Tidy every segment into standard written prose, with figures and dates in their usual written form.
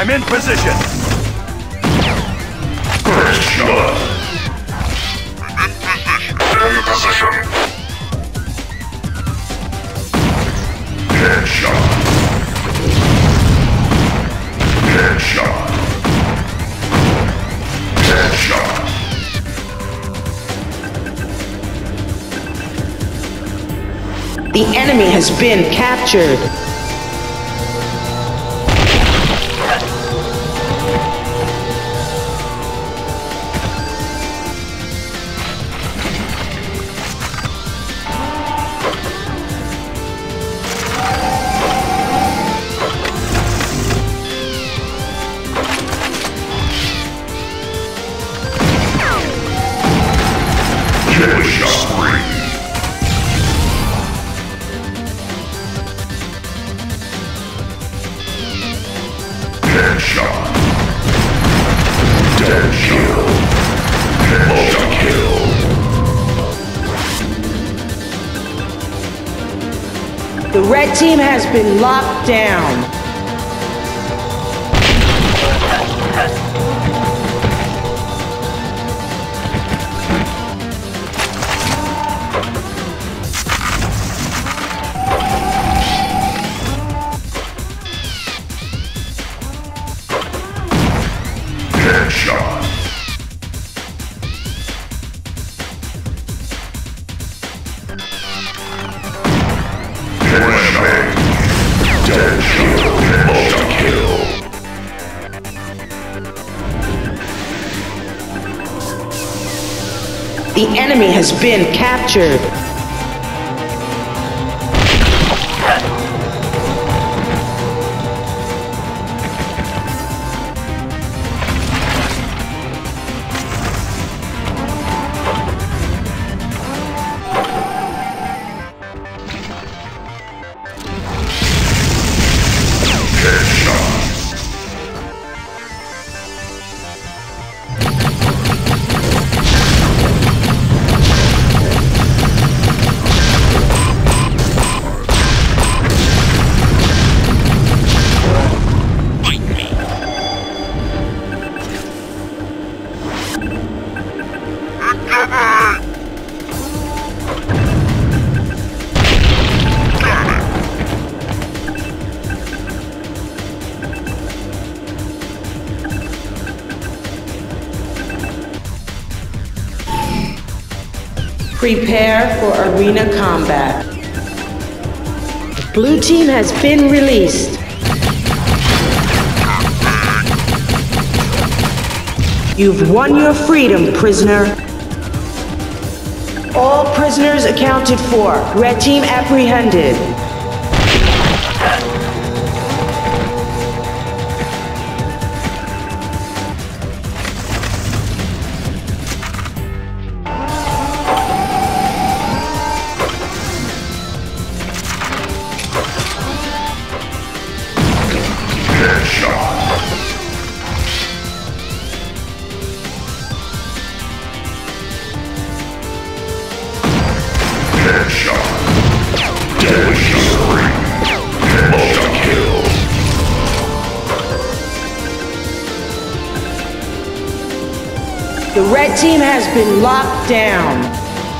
I'm in position. First shot. In position. Headshot. Headshot. Headshot. The enemy has been captured. Headshot. Dead kill. Multi-kill. The red team has been locked down. Headshot. Flashbang. Dead kill. Multi-kill. The enemy has been captured. Prepare for arena combat. The blue team has been released. You've won your freedom, prisoner. All prisoners accounted for. Red team apprehended. Headshot. Deadly spree. Multi-kill. The red team has been locked down.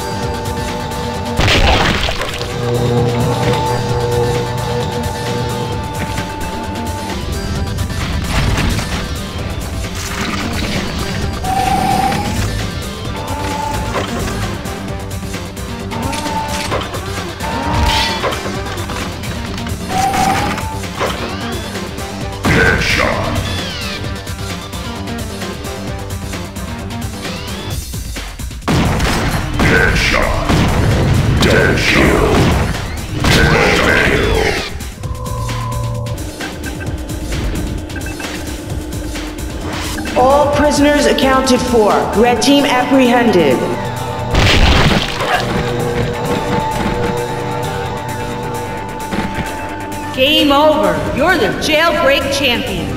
Headshot. Headshot. Dead kill. Multi-kill. All prisoners accounted for. Red team apprehended. Game over. You're the Jailbreak champion.